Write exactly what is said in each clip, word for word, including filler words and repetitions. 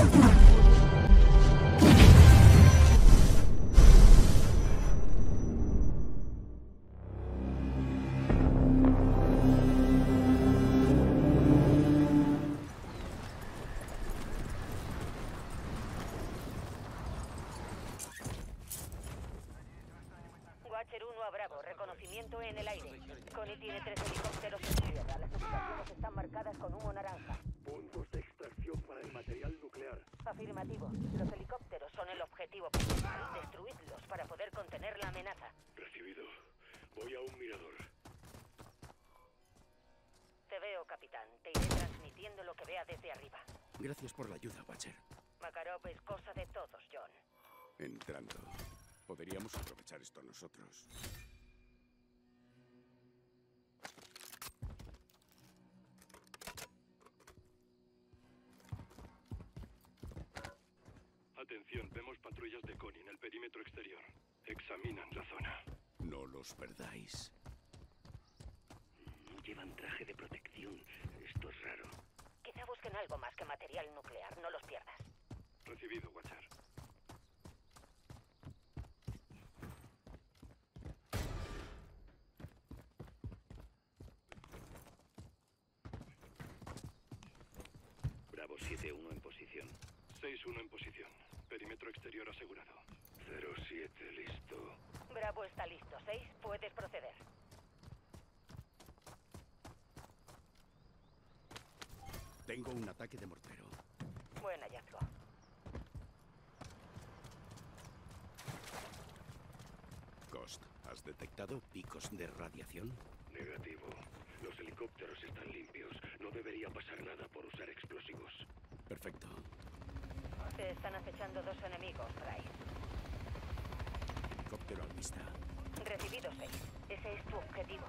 Watcher uno a Bravo, reconocimiento en el aire. Connie tiene tres helicópteros en tierra. Las ubicaciones están marcadas con humo naranja. Puntos de extracción para el material nuclear. Afirmativo. Los helicópteros son el objetivo principal. Destruidlos para poder contener la amenaza. Recibido. Voy a un mirador. Te veo, capitán. Te iré transmitiendo lo que vea desde arriba. Gracias por la ayuda, Watcher. Makarov es cosa de todos, John. Entrando. Podríamos aprovechar esto nosotros. Atención, vemos patrullas de Connie en el perímetro exterior. Examinan la zona. No los perdáis. No llevan traje de protección. Esto es raro. Quizá busquen algo más que material nuclear. No los pierdas. Recibido, Watcher. Bravo siete uno en posición. seis uno en posición. Perímetro exterior asegurado. cero siete listo. Bravo está listo. seis, puedes proceder. Tengo un ataque de mortero. Buen hallazgo. Ghost, ¿has detectado picos de radiación? Negativo. Los helicópteros están limpios. No debería pasar nada por usar explosivos. Perfecto. Te están acechando dos enemigos, Price. Helicóptero al vista. Recibido seis. Ese es tu objetivo.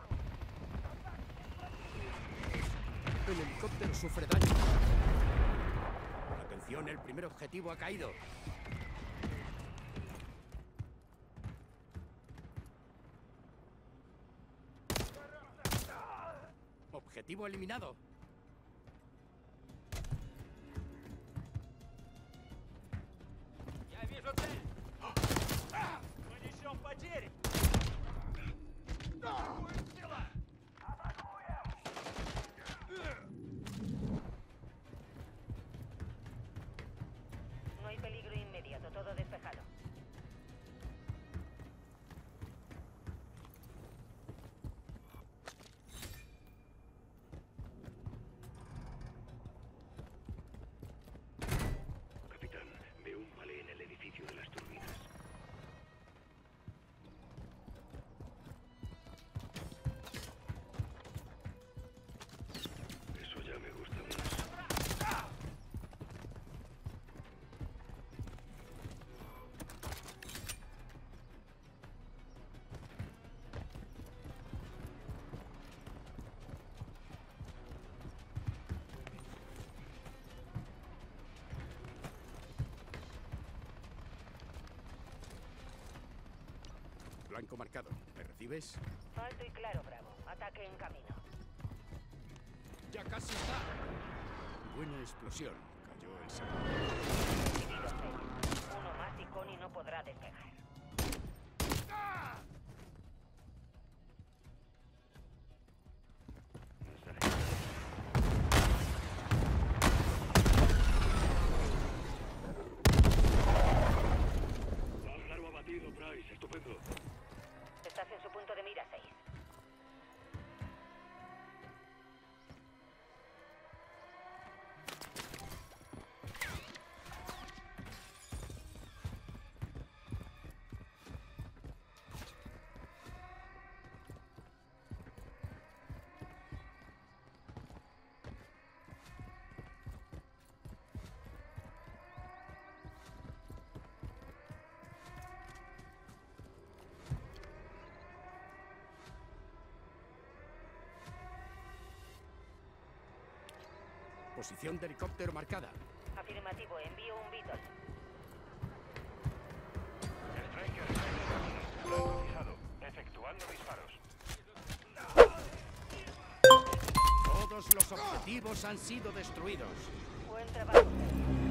El helicóptero sufre daño. Atención, el primer objetivo ha caído. Objetivo eliminado. Я вижу цель. Мы несем потери. No hay peligro inmediato, todo despejado. Capitán, veo un palé en el edificio de las turbinas. Eso ya me gusta más. Blanco marcado. ¿Me recibes? Alto y claro, Bravo. Ataque en camino. ¡Ya casi está! Buena explosión. Cayó el segundo. Recibido seis. Uno más y Connie no podrá despegar. Pájaro abatido, Price. Estupendo. Estás en su punto de mira, seis. Posición de helicóptero marcada. Afirmativo, envío un Beetle. Striker, blanco fijado. Efectuando disparos. Todos los objetivos han sido destruidos. Buen trabajo.